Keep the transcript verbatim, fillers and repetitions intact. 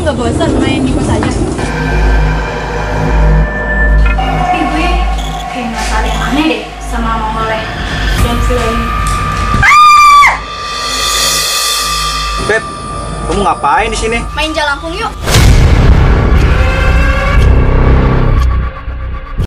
nggak bosan main di kos aja? Tapi gue kayak ngerasa ada yang aneh deh sama Mongolnya dan Sulaim. Beb, kamu ngapain di sini? Main jalangkung yuk.